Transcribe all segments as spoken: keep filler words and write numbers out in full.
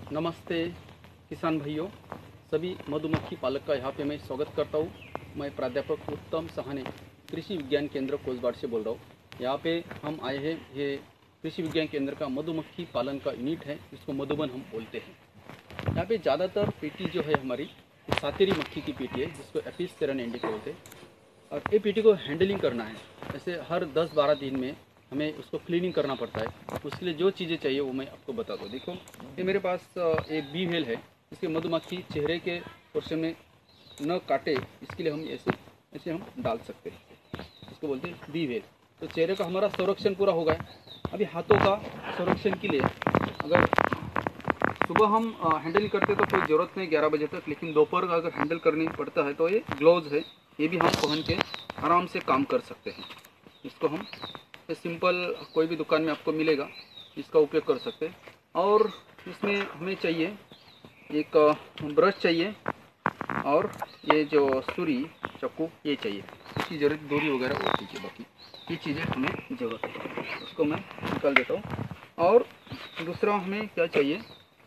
नमस्ते किसान भाइयों, सभी मधुमक्खी पालक का यहाँ पे मैं स्वागत करता हूँ। मैं प्राध्यापक उत्तम सहाने कृषि विज्ञान केंद्र कोसबाड़ से बोल रहा हूँ। यहाँ पे हम आए हैं, ये कृषि विज्ञान केंद्र का मधुमक्खी पालन का यूनिट है, जिसको मधुबन हम बोलते हैं। यहाँ पे ज़्यादातर पेटी जो है हमारी सातेरी मक्खी की पेटी है, जिसको एपिस सेरेने इंडिका बोलते हैं। और ये पेटी को हैंडलिंग करना है, जैसे हर दस बारह दिन में हमें उसको क्लीनिंग करना पड़ता है। उसके लिए जो चीज़ें चाहिए वो मैं आपको बता दूँ। देखो, ये मेरे पास एक बी वेल है, इसके मधुमक्खी चेहरे के पोर्शन में न काटे, इसके लिए हम ऐसे ऐसे हम डाल सकते हैं। इसको बोलते हैं बी वेल। तो चेहरे का हमारा संरक्षण पूरा हो गया। अभी हाथों का संरक्षण के लिए अगर सुबह हम हैंडल करते तो कोई ज़रूरत नहीं ग्यारह बजे तक, लेकिन दोपहर का अगर हैंडल करनी पड़ता है तो ये ग्लोव्स है, ये भी हम पहन के आराम से काम कर सकते हैं। इसको हम सिंपल कोई भी दुकान में आपको मिलेगा, इसका उपयोग कर सकते हैं। और इसमें हमें चाहिए एक ब्रश चाहिए, और ये जो सुरी चाकू ये चाहिए। इसकी ज़रूरत दूरी वगैरह वो कीजिए, बाकी ये चीज़ें हमें ज़रूरत है। उसको मैं निकाल देता हूँ। और दूसरा हमें क्या चाहिए,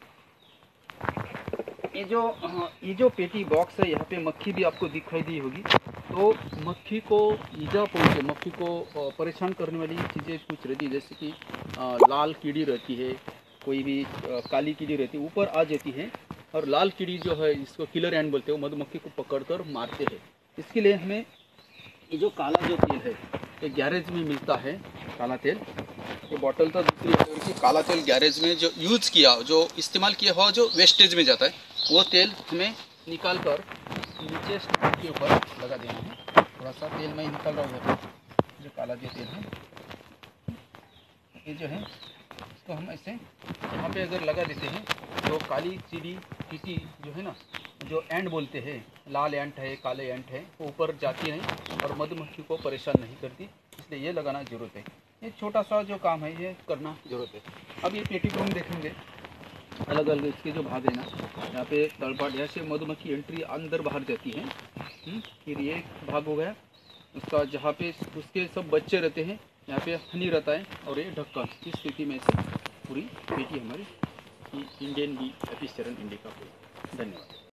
ये जो ये जो पेटी बॉक्स है, यहाँ पे मक्खी भी आपको दिखाई दी होगी। तो मक्खी को ईजा पहुँचे, मक्खी को परेशान करने वाली चीज़ें कुछ रहती है, जैसे कि लाल कीड़ी रहती है, कोई भी काली कीड़ी रहती है ऊपर आ जाती है। और लाल कीड़ी जो है, इसको किलर एंड बोलते हैं, वो मधुमक्खी को पकड़कर मारते हैं। इसके लिए हमें ये जो काला जो तेल है, ये गैरेज में मिलता है काला तेल। ये बॉटल तो दूसरी है, और काला तेल गैरेज में जो यूज़ किया, जो इस्तेमाल किया हुआ जो वेस्टेज में जाता है, वो तेल हमें निकाल कर नीचे स्टोव के ऊपर लगा देना है। थोड़ा सा तेल मैं निकाल रहा हूँ यहाँ पे, जो काला जो तेल है ये जो है, इसको हम ऐसे यहाँ पे अगर लगा देते हैं, जो काली चिड़ी चीटी जो है ना, जो एंट बोलते हैं, लाल एंट है, काले एंट है, वो ऊपर जाती नहीं और मधुमक्खी को परेशान नहीं करती, इसलिए ये लगाना ज़रूरत है। ये छोटा सा जो काम है ये करना ज़रूरत है। अब ये पेटी को हम देखेंगे, अलग अलग इसके जो भाग है ना, यहाँ पे तलपाट, जैसे मधुमक्खी एंट्री अंदर बाहर जाती है। फिर ये भाग हो गया उसका, जहाँ पे उसके सब बच्चे रहते हैं, यहाँ पे हनी रहता है, और ये ढक्कन। इस स्थिति में से पूरी पेटी हमारी Indian bee Apis cerana indica. धन्यवाद।